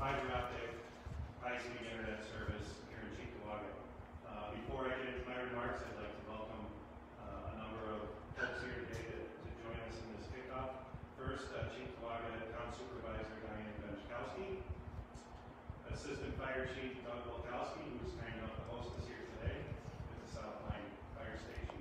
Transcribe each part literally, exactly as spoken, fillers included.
fiber optic, high-speed internet service here in Cheektowaga. Uh, before I get into my remarks, I'd like to welcome uh, a number of folks here today to, to join us in this kickoff. First, uh, Cheektowaga Town Supervisor Diane Benchkowski, Assistant Fire Chief Doug Wilkowski, who's kind enough to host us here today at the South Line Fire Station.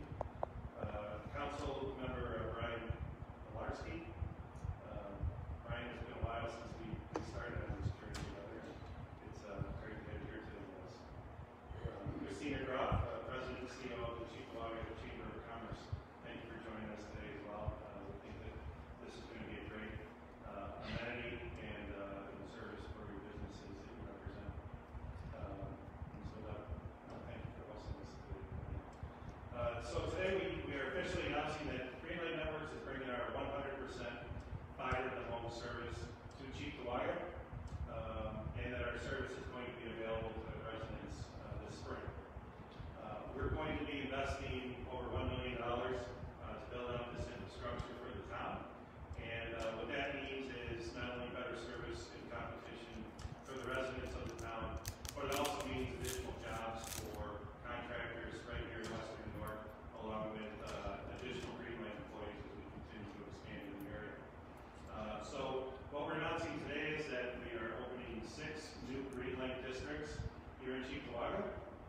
Uh, Council Member uh, Brian Pilarski. Uh, Brian, it's been a while since we started on this journey together. It's uh, great to have you here today with us. Um, Christina Groff, uh, President and C E O of the Cheektowaga Chamber of Commerce. Thank you for joining us today as well. Uh, we think that this is going to be a great uh, amenity and, uh, and service for your businesses that you represent. Um, and so that, uh, thank you for hosting us today. Uh, so today we, we are officially announcing that Greenlight Networks is bringing our one hundred percent fiber to home service to Cheektowaga, um, and that our service is going to be available to residents uh, this spring. Uh, we're going to be investing over one million dollars uh, to build out this infrastructure for the town. And uh, what that means is not only better service and competition for the residents of the town, but it also means additional jobs for contractors right here in Western New York, along with uh, additional Greenlight employees as we continue to expand in the area. Uh, so what we're announcing today is that we are opening six new Greenlight districts here in Cheektowaga.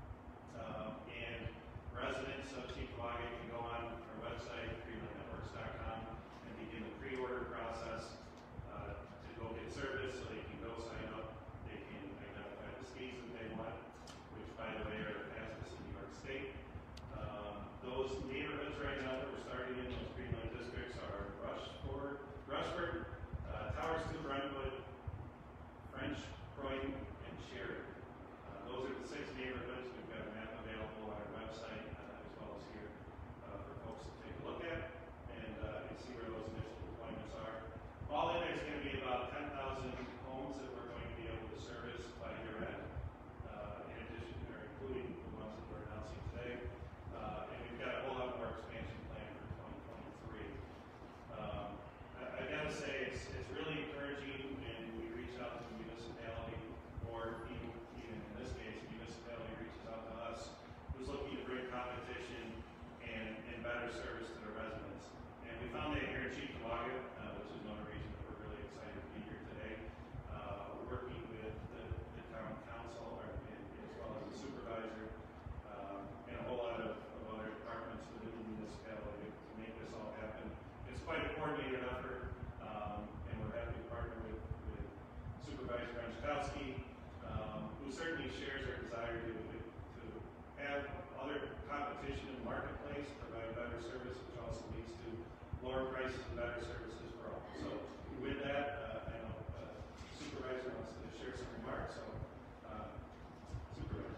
Uh, and residents of Cheektowaga can go on our website, greenlight networks dot com, and begin the pre-order process uh, to go get service so they can go sign up. They can identify the speeds that they want, which, by the way, are the fastest in New York State. Um, those neighborhoods right now that we're starting in, those Greenlight districts, are Rushford, Rushford, uh, Towers two, Brentwood, French, Croydon, and Sheridan. Uh, those are the six neighborhoods. We've got a map available on our website uh, as well as here uh, for folks to take a look at and, uh, and see where those initial deployments are. All in, there's going to be about ten thousand homes that we're going to be able to service by year end, uh, in addition, or including the ones that we're announcing today. Uh, and we've got a whole lot more expansion planned for twenty twenty-three. Um, I, I gotta say, it's, it's really encouraging when we reach out to the municipality, or even, even in this case, the municipality reaches out to us, who's looking to bring competition and, and better service to the residents. And we found that here in Cheektowaga, uh, which is another reason that we're really excited to be here today. Uh, we're working with the, the town council, or, and, as well as the supervisor, um, and a whole lot of, of other departments within the municipality to make this all happen. It's quite a coordinated effort, um, and we're happy to partner with, with Supervisor Benchkowski, um, who certainly shares our desire to, to have other competition in the marketplace, provide better service, which also leads to lower prices and better services for all. So with that, uh, I know uh, Supervisor wants to share some remarks. So, uh, Supervisor.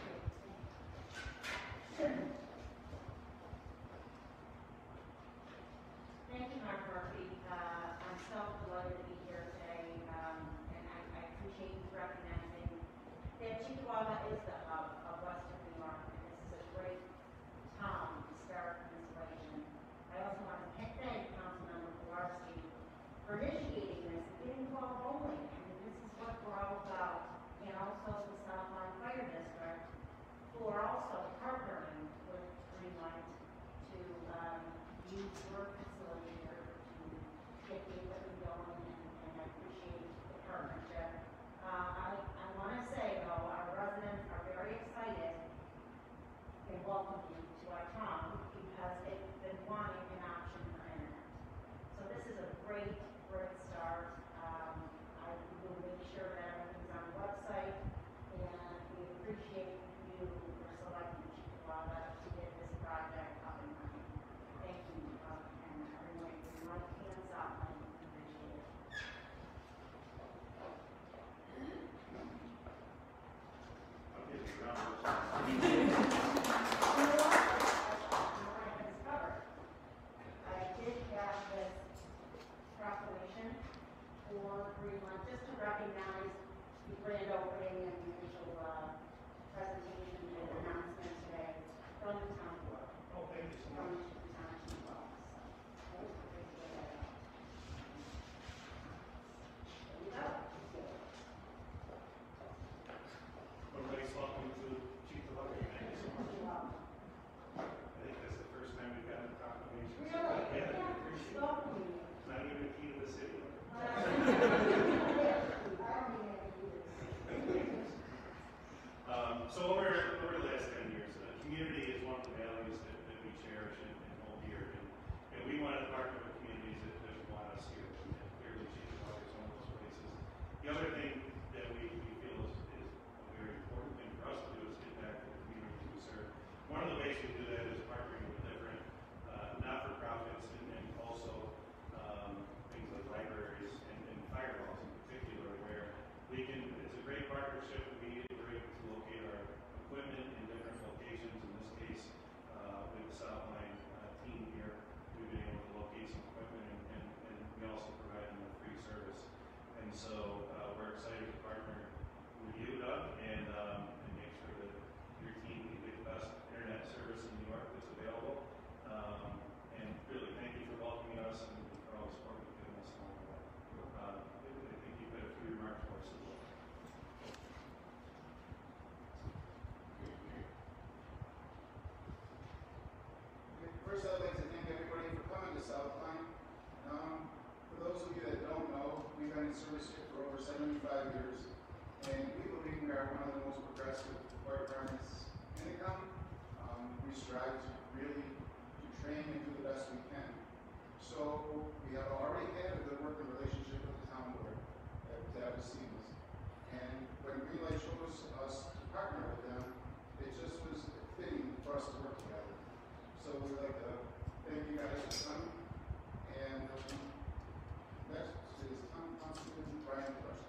Thank you, Mark Murphy. Uh, I'm so delighted to be here today, um, and I, I appreciate you recognizing that Cheektowaga is the hub of Western New York, and this is a great town to start an installation. I also want to thank Councilmember Pilarski for initiating this and getting the ball rolling. I mean, this is what we're all about, and also the South Line Fire District, who are also partnering with Greenlight to um, use your facility here to get the equipment going, and, and I appreciate the partnership. Uh, I, I want to say, though, our residents are very excited and welcome you to our town because they've been wanting an option for internet. So this is a great, great start. Um, I will make sure that everything's on the website, and we appreciate you for selecting Cheektowaga to get this project up and running. Thank you, uh, and everyone, your right hands up, I appreciate it. I'll give you a round of I did have this proclamation for Greenlight just to recognize the grand opening and the initial uh, presentation and announcement today from the town board. Oh, thank you so From much. the town chief office. So, there you go. service here for over seventy-five years, and we believe we are one of the most progressive fire departments in the county. Um, we strive to really to train and do the best we can. So we have already had a good working relationship with the town board that, that was seamless. And when Greenlight chose us to partner with them, it just was fitting for us to work together. So we'd like to thank you guys for coming. And um, next is Town Councilman Brian Brush.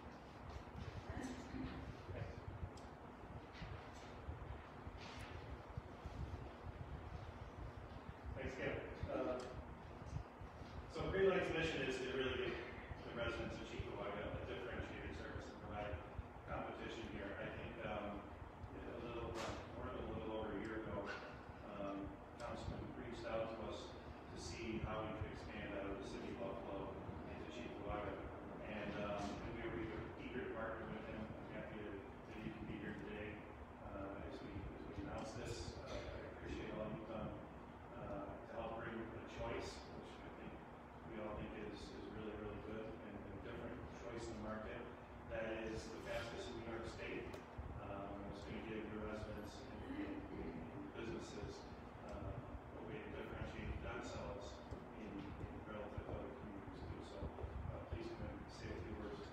Thanks, Kevin. Uh, so Greenlight's mission is to really give the residents of Cheektowaga a differentiated service and provide competition here. I think um, a little more than a little over a year ago, um, Councilman reached out to us to see how we could expand out of the city of Buffalo into Cheektowaga, and, um, and we were eager, eager to partner with him. I'm happy that, that you can be here today uh, as we as we announce this. Uh, I appreciate all you've done uh, to help bring a choice, which I think we all think is, is really, really good and a different choice in the market. That is the fastest in New York State. Um, it's going to give your residents and, and, and businesses uh, a way to differentiate themselves in, in relative to other communities too. So uh, please come and say a few words.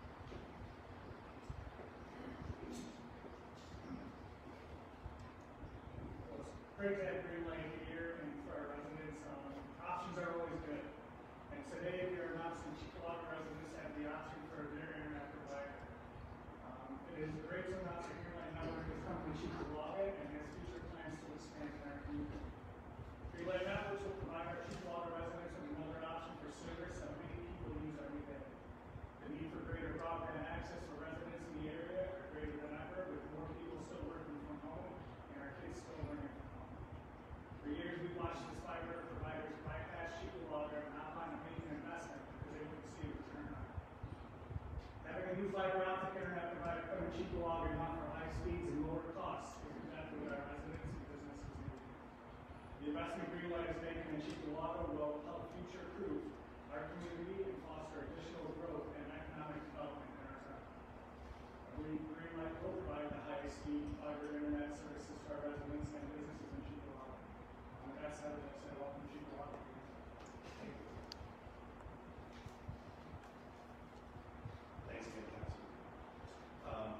Well, it's great to have Greenlight here, and for our residents, um, options are always good. And today we are announcing Cheektowaga residents have the option for their internet provider. Um, it is great to announce that Greenlight Network is coming to Cheektowaga and has future plans to expand in our community. Greenlight Networks will provide our Cheektowaga residents with another option for service that many people use every day. The need for greater broadband access for residents in the area are greater than ever, with more people still working from home and our kids still learning from home. For years, we've watched as fiber providers bypass Cheektowaga and not find a major investment because they wouldn't see a return on it. Having a new fiber optic internet provider come to Cheektowaga and offer high speeds and lower costs is exactly what our residents and businesses need. The investment Greenlight is making in Cheektowaga will help future-proof our community and foster additional growth and economic development in our town. I believe Greenlight will provide the highest speed fiber internet services to our residents and businesses in Cheektowaga. On that side, I'd like to say welcome to Cheektowaga. Thank you. Thanks again, Councilman. Um,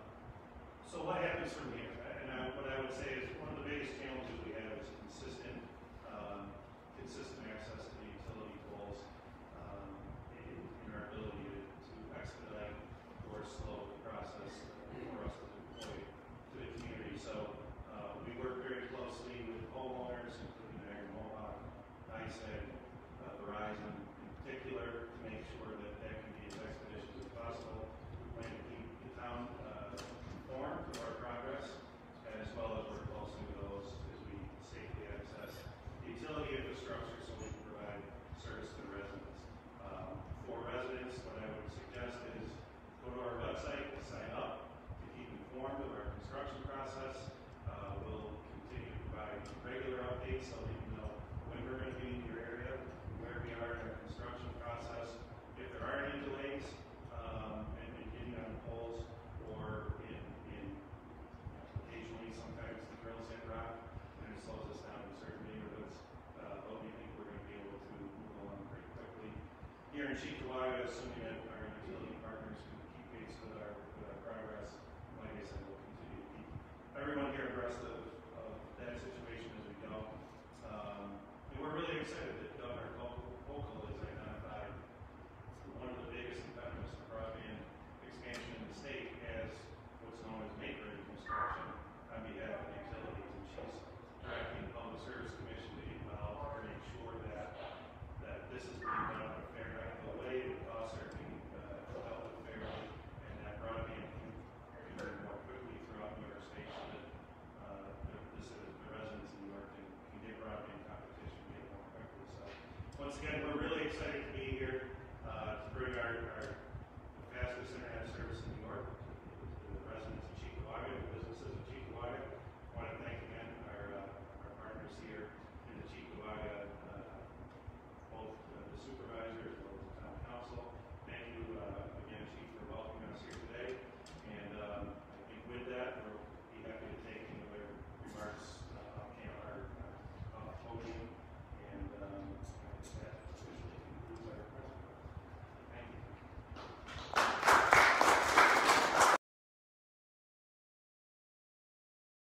so what happens from here? And I, what I would say is one of the biggest challenges we have is consistent, um, consistent access to the utility poles um, in, in our ability to, to expedite or slow the process for us to deploy to the community. So uh, we work very closely with homeowners, including Niagara Mohawk, I S E D, uh, Verizon in particular, to make sure that that can be as expeditious as possible. We plan to keep the town uh, informed of our progress, as well as work closely with those as we safely access the utility infrastructure so we can provide service to the residents. Um, for residents, what I would suggest is go to our website, sign up to keep informed of our construction process. Uh, we'll continue to provide regular updates so that you know when we're going to be in your area, where we are in our construction process. If there are any delays um, in, in getting on the poles or in, in you know, occasionally sometimes the drills hit rock and it slows us down in certain neighborhoods, uh, but we think we're going to be able to move along pretty quickly. Here in Cheektowaga, assuming that our utility partners can keep pace with our, with our progress, like I said, we'll continue to keep everyone here abreast of, of that situation as we go. Um, and we're really excited that Governor Hochul has identified one of the biggest impediments to broadband expansion in the state as what's known as make-ready construction on behalf of the utilities. And she's directing the Public Service Commission to get involved to make sure that that this is being done in a fair and equitable way, the costs are being uh, dealt with fairly, and that broadband can can move more quickly throughout New York State so that uh, the, this, uh, the residents in New York can, can get broadband competition get more quickly. So once again, we're really excited to